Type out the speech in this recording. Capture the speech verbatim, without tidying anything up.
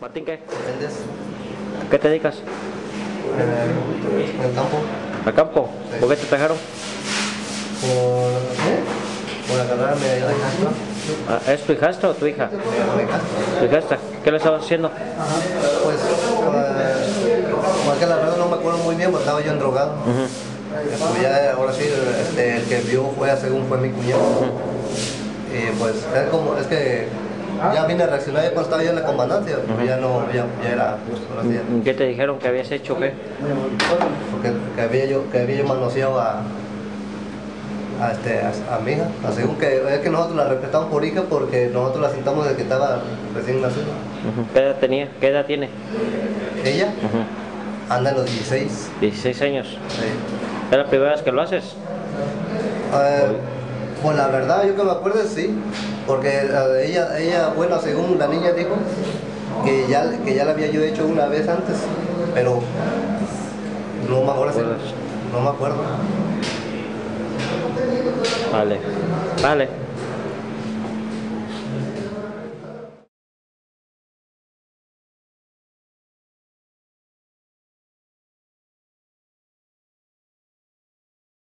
Martín, ¿qué? ¿Vendes? ¿Qué te dedicas? Eh, en el campo. ¿Al campo? Sí. ¿Por qué te trajeron? Por, por agarrarme de hijastra. Ah, ¿es tu hijastra o tu hija? Mi hijastra. ¿Tu hijastra? ¿Qué le estabas haciendo? Pues, eh, porque la verdad no me acuerdo muy bien, porque estaba yo endrogado. Uh-huh. Pues ya, ahora sí, este, el que vio fue, según fue mi cuñado. Uh-huh. Y pues, es como, es que ya vine a reaccionar cuando estaba yo en la comandancia, uh-huh. Pues ya no, ya, ya era, pues, ahora sí. ¿Qué te dijeron que habías hecho? ¿Qué? Porque que había yo, que había yo manoseado a, a, este, a, a mi hija. A según que, es que nosotros la respetamos por hija porque nosotros la sentamos desde que estaba recién nacida. Uh-huh. ¿Qué edad tenía? ¿Qué edad tiene? Ella Uh-huh. anda en los dieciséis. dieciséis años. Sí. ¿Es la primera vez que lo haces? Eh, pues la verdad, yo que me acuerdo, sí. Porque eh, ella, ella, bueno, según la niña dijo, que ya, que ya la había yo hecho una vez antes, pero no me acuerdo. No me acuerdo. Vale, vale.